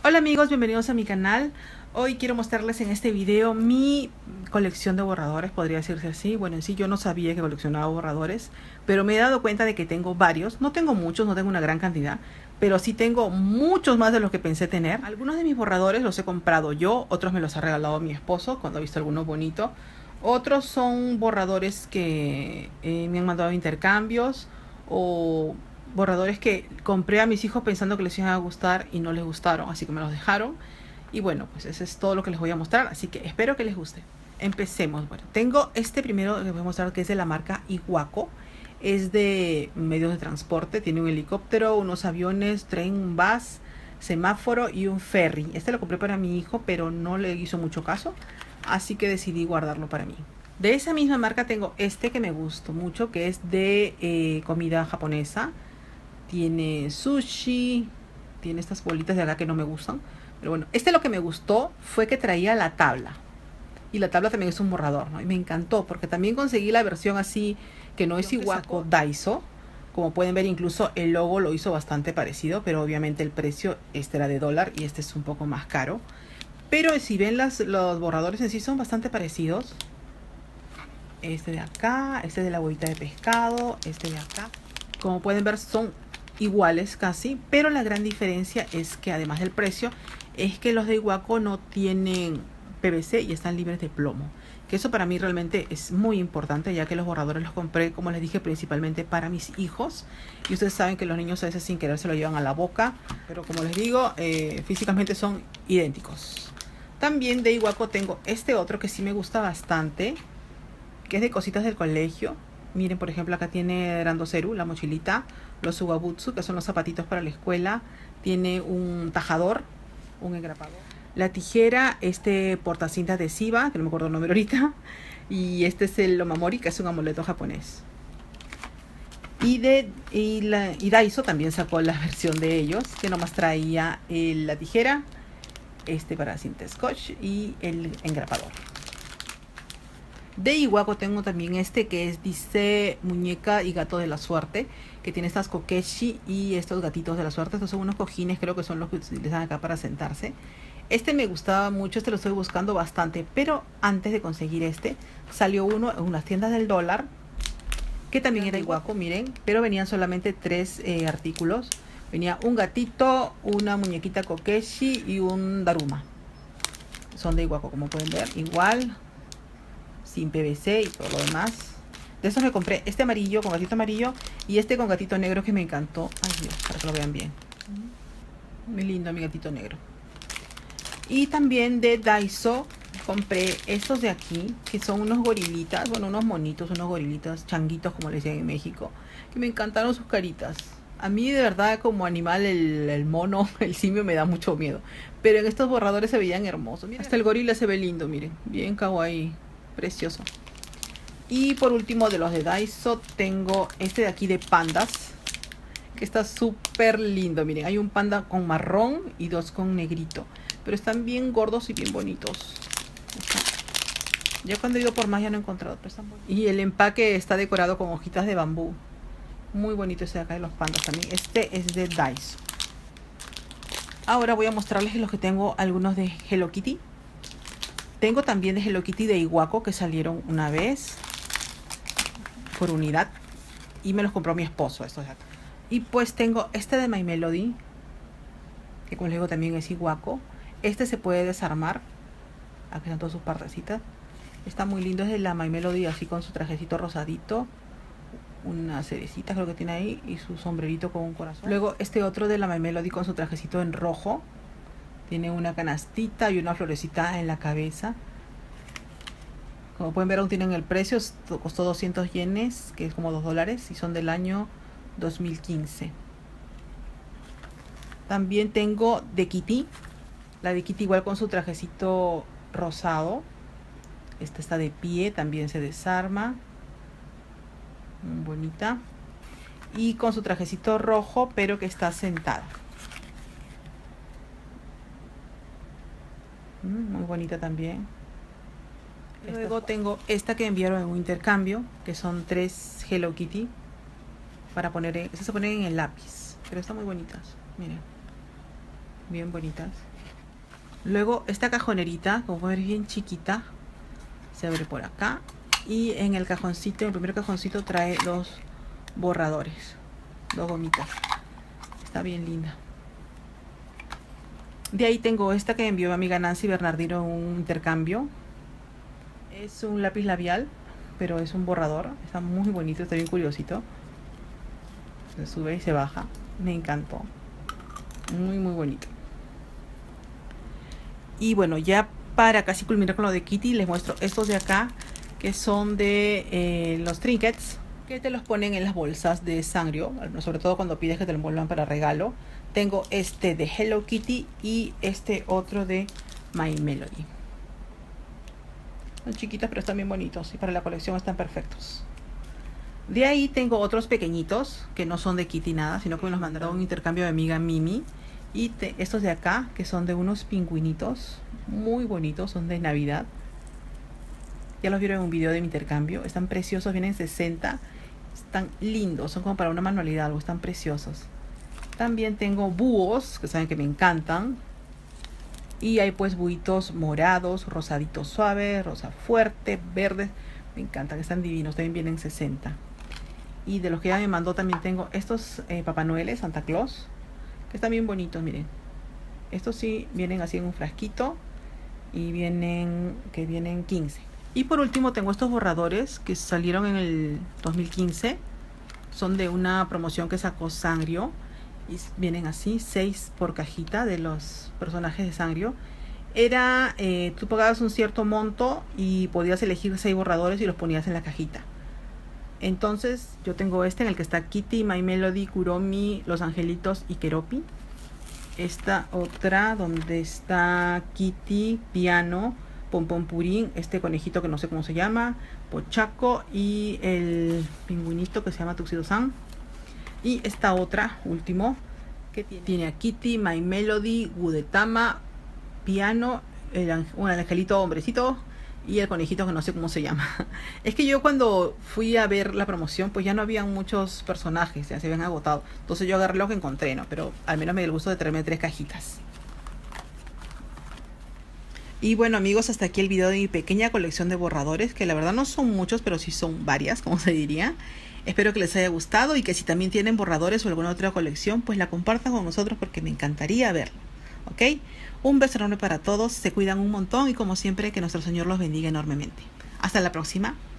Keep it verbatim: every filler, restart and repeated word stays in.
Hola amigos, bienvenidos a mi canal. Hoy quiero mostrarles en este video mi colección de borradores, podría decirse así. Bueno, en sí yo no sabía que coleccionaba borradores, pero me he dado cuenta de que tengo varios. No tengo muchos, no tengo una gran cantidad, pero sí tengo muchos más de los que pensé tener. Algunos de mis borradores los he comprado yo, otros me los ha regalado mi esposo cuando ha visto alguno bonito. Otros son borradores que eh, me han mandado intercambios o borradores que compré a mis hijos pensando que les iban a gustar y no les gustaron, así que me los dejaron. Y bueno, pues eso es todo lo que les voy a mostrar, así que espero que les guste. Empecemos. Bueno, tengo este primero que les voy a mostrar, que es de la marca Iwako. Es de medios de transporte, tiene un helicóptero, unos aviones, tren, un bus, semáforo y un ferry. Este lo compré para mi hijo, pero no le hizo mucho caso, así que decidí guardarlo para mí. De esa misma marca tengo este que me gustó mucho, que es de eh, comida japonesa. Tiene sushi, tiene estas bolitas de acá que no me gustan. Pero bueno, este lo que me gustó fue que traía la tabla. Y la tabla también es un borrador, ¿no? Y me encantó porque también conseguí la versión así, que no es Iwako Daiso. Como pueden ver, incluso el logo lo hizo bastante parecido, pero obviamente el precio, este era de dólar y este es un poco más caro. Pero si ven las, los borradores en sí son bastante parecidos. Este de acá, este de la bolita de pescado, este de acá. Como pueden ver son iguales casi, pero la gran diferencia es que además del precio, es que los de Iwako no tienen P V C y están libres de plomo. Que eso para mí realmente es muy importante, ya que los borradores los compré, como les dije, principalmente para mis hijos. Y ustedes saben que los niños a veces sin querer se lo llevan a la boca, pero como les digo, eh, físicamente son idénticos. También de Iwako tengo este otro que sí me gusta bastante, que es de cositas del colegio. Miren, por ejemplo, acá tiene Randoseru, la mochilita, los Sugabutsu, que son los zapatitos para la escuela. Tiene un tajador, un engrapador. La tijera, este portacinta adhesiva, que no me acuerdo el nombre ahorita. Y este es el Omamori, que es un amuleto japonés. Y, de, y, la, y Daiso también sacó la versión de ellos, que nomás traía el, la tijera, este para cinta scotch y el engrapador. De Iwako tengo también este que es, dice muñeca y gato de la suerte, que tiene estas kokeshi y estos gatitos de la suerte. Estos son unos cojines, creo que son los que utilizan acá para sentarse. Este me gustaba mucho, este lo estoy buscando bastante, pero antes de conseguir este, salió uno en unas tiendas del dólar, que también era Iwako, miren, pero venían solamente tres eh, artículos. Venía un gatito, una muñequita kokeshi y un daruma. Son de Iwako, como pueden ver, igual, sin P V C y todo lo demás. De esos me compré este amarillo con gatito amarillo y este con gatito negro que me encantó. Ay Dios, para que lo vean bien. Muy lindo mi gatito negro. Y también de Daiso compré estos de aquí, que son unos gorilitas, bueno, unos monitos, unos gorilitas, changuitos como les decían en México, que me encantaron sus caritas. A mí de verdad como animal el, el mono, el simio me da mucho miedo, pero en estos borradores se veían hermosos. Miren, hasta el gorila se ve lindo, miren, bien kawaii, precioso. Y por último de los de Daiso tengo este de aquí de pandas, que está súper lindo. Miren, hay un panda con marrón y dos con negrito, pero están bien gordos y bien bonitos. Ya cuando he ido por más ya no he encontrado, pero están bonitos. Y el empaque está decorado con hojitas de bambú. Muy bonito ese de acá de los pandas también. Este es de Daiso. Ahora voy a mostrarles los que tengo, algunos de Hello Kitty. Tengo también de Hello Kitty de Iwako, que salieron una vez por unidad y me los compró mi esposo estos de acá. Y pues tengo este de My Melody, que como les digo también es Iwako. Este se puede desarmar. Aquí están todas sus partecitas. Está muy lindo, es de la My Melody, así con su trajecito rosadito, una cerecita creo que tiene ahí y su sombrerito con un corazón. Luego este otro de la My Melody con su trajecito en rojo, tiene una canastita y una florecita en la cabeza. Como pueden ver aún tienen el precio, costó doscientos yenes, que es como dos dólares, y son del año dos mil quince. También tengo de Kitty, la de Kitty igual con su trajecito rosado. Esta está de pie, también se desarma, muy bonita, y con su trajecito rojo pero que está sentada. Muy bonita también. Luego tengo esta que enviaron en un intercambio, que son tres Hello Kitty para poner, en, esas se ponen en el lápiz, pero están muy bonitas, miren, bien bonitas. Luego esta cajonerita, como pueden ver, bien chiquita, se abre por acá. Y en el cajoncito, en el primer cajoncito trae dos borradores, dos gomitas. Está bien linda. De ahí tengo esta que me envió mi amiga Nancy Bernardino en un intercambio. Es un lápiz labial, pero es un borrador. Está muy bonito, está bien curiosito. Se sube y se baja. Me encantó. Muy, muy bonito. Y bueno, ya para casi culminar con lo de Kitty, les muestro estos de acá, que son de eh, los trinkets, que te los ponen en las bolsas de Sanrio, sobre todo cuando pides que te lo envuelvan para regalo. Tengo este de Hello Kitty y este otro de My Melody. Son chiquitos, pero están bien bonitos y para la colección están perfectos. De ahí tengo otros pequeñitos que no son de Kitty nada, sino que me los mandaron un intercambio de amiga Mimi. Y te, estos de acá, que son de unos pingüinitos muy bonitos, son de Navidad. Ya los vieron en un video de mi intercambio. Están preciosos, vienen sesenta. Están lindos, son como para una manualidad, algo, están preciosos. También tengo búhos, que saben que me encantan. Y hay pues buitos morados, rosaditos suaves, rosa fuerte, verdes. Me encantan, están divinos, también vienen sesenta. Y de los que ya me mandó también tengo estos eh, Papá Noel, Santa Claus, que están bien bonitos, miren. Estos sí vienen así en un frasquito y vienen, que vienen quince. Y por último tengo estos borradores que salieron en el dos mil quince. Son de una promoción que sacó Sanrio. Y vienen así, seis por cajita de los personajes de Sanrio. Era, eh, tú pagabas un cierto monto y podías elegir seis borradores y los ponías en la cajita. Entonces yo tengo este en el que está Kitty, My Melody, Kuromi, Los Angelitos y Keroppi. Esta otra donde está Kitty, Piano, Pompompurín, este conejito que no sé cómo se llama, Pochaco y el pingüinito que se llama Tuxedo-san. Y esta otra, último, que tiene, tiene a Kitty, My Melody, Gudetama, Piano, el, un angelito hombrecito y el conejito que no sé cómo se llama. Es que yo cuando fui a ver la promoción, pues ya no habían muchos personajes, ya se habían agotado. Entonces yo agarré lo que encontré, ¿no? Pero al menos me dio el gusto de traerme tres cajitas. Y bueno amigos, hasta aquí el video de mi pequeña colección de borradores, que la verdad no son muchos, pero sí son varias, como se diría. Espero que les haya gustado y que si también tienen borradores o alguna otra colección, pues la compartan con nosotros porque me encantaría verlo. ¿Ok? Un beso enorme para todos, se cuidan un montón y como siempre que nuestro Señor los bendiga enormemente. Hasta la próxima.